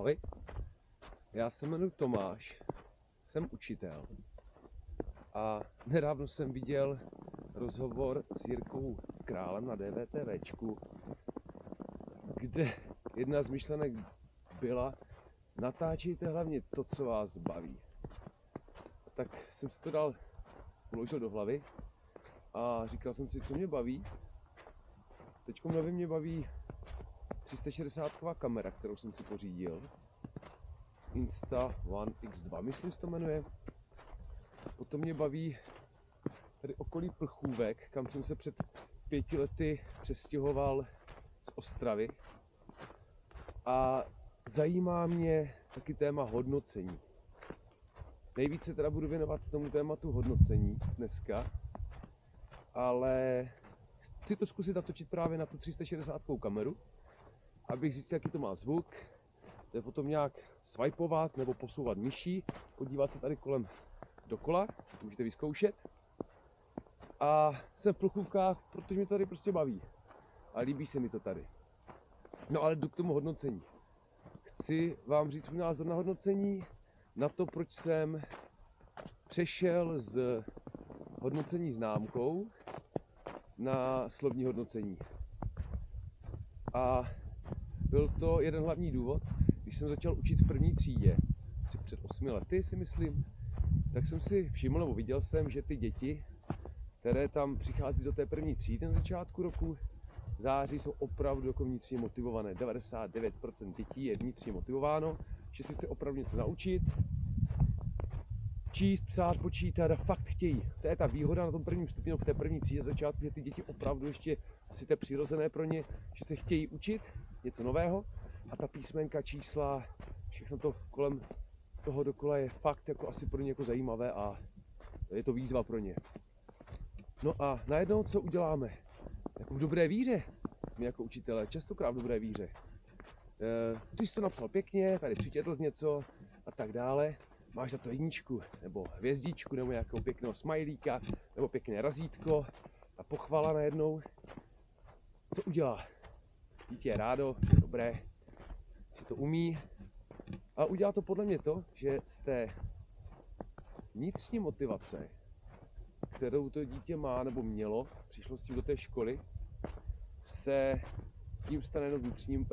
Ahoj, já se jmenuji Tomáš, jsem učitel a nedávno jsem viděl rozhovor s Jirkou Králem na DVTVčku, kde jedna z myšlenek byla: natáčejte hlavně to, co vás baví. Tak jsem si to uložil do hlavy a říkal jsem si, co mě baví. Teďko nevím, mě baví 360ková kamera, kterou jsem si pořídil. Insta-One X2, myslím, se to jmenuje. Potom mě baví tady okolí Plchůvek, kam jsem se před 5 lety přestěhoval z Ostravy. A zajímá mě taky téma hodnocení. Nejvíce teda budu věnovat tomu tématu hodnocení dneska, ale chci to zkusit natočit právě na tu 360kovou kameru, abych zjistil, jaký to má zvuk. To je potom nějak swipeovat nebo posouvat myší, podívat se tady kolem dokola, to můžete vyzkoušet. A jsem v Plchůvkách, protože mě to tady prostě baví a líbí se mi to tady. No ale jdu k tomu hodnocení. Chci vám říct svůj názor na hodnocení, na to, proč jsem přešel z hodnocení známkou na slovní hodnocení. A byl to jeden hlavní důvod. Když jsem začal učit v první třídě, asi před 8 lety si myslím, tak jsem si všiml, nebo viděl jsem, že ty děti, které tam přichází do té první třídy na začátku roku, v září, jsou opravdu jako vnitřně motivované. 99% dětí je vnitřně motivováno, že si chce opravdu něco naučit, číst, psát, počítat a fakt chtějí. To je ta výhoda na tom prvním stupni, v té první třídě začátku, že ty děti opravdu ještě, asi to je přirozené pro ně, že se chtějí učit něco nového a ta písmenka, čísla, všechno to kolem toho dokola je fakt jako asi pro ně jako zajímavé a je to výzva pro ně. No a najednou co uděláme? Jako v dobré víře, my jako učitelé, častokrát v dobré víře. Ty jsi to napsal pěkně, tady přičetl z něco a tak dále. Máš za to jedničku, nebo hvězdičku, nebo nějakého pěkného smajlíka, nebo pěkné razítko a pochvala najednou. Co udělá? Dítě je rádo, je dobré, že to umí. A udělá to podle mě to, že z té vnitřní motivace, kterou to dítě má nebo mělo, přišlo s tím do té školy, se tím stane jenom vnitřním,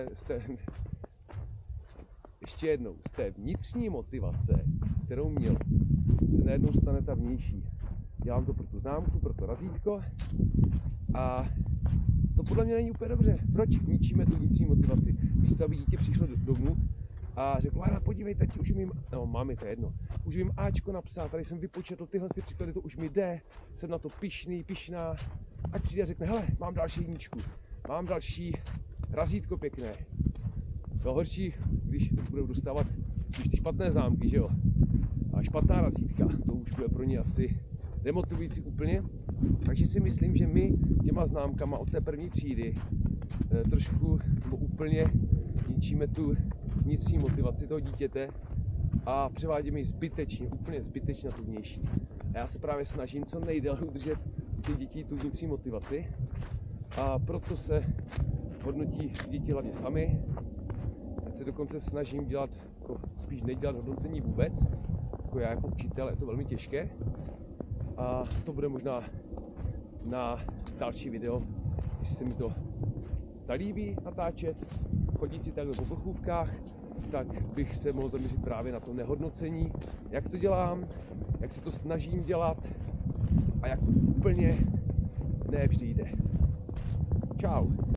ještě jednou, z té vnitřní motivace, kterou mělo, se najednou stane ta vnější. Dělám to pro tu známku, pro to razítko a to podle mě není úplně dobře. Proč ničíme tu vnitřní motivaci? Místo, aby dítě přišlo domů a řeklo: ale podívej, tati, už umím, no mami, to je jedno, už umím Ačko napsat, tady jsem vypočetl tyhle příklady, to už mi jde, jsem na to pyšný, pyšná. Ať přijde a řekne: hele, mám další jedničku, mám další razítko pěkné. To horší, když budou dostávat spíš ty špatné známky, že jo? A špatná razítka, to už bude pro ně asi demotivující úplně. Takže si myslím, že my těma známkama od té první třídy trošku nebo úplně ničíme tu vnitřní motivaci toho dítěte a převádíme ji zbytečně, úplně zbytečně na tu vnější. A já se právě snažím co nejdéle udržet u těch dětí tu vnitřní motivaci a proto se hodnotí děti hlavně sami. Teď se dokonce snažím dělat, jako spíš nedělat hodnocení vůbec, jako já jako učitel, je to velmi těžké. A to bude možná na další video, jestli se mi to zalíbí natáčet, chodit si takhle po Plchůvkách, tak bych se mohl zaměřit právě na to nehodnocení, jak to dělám, jak se to snažím dělat a jak to úplně ne vždy jde. Čau.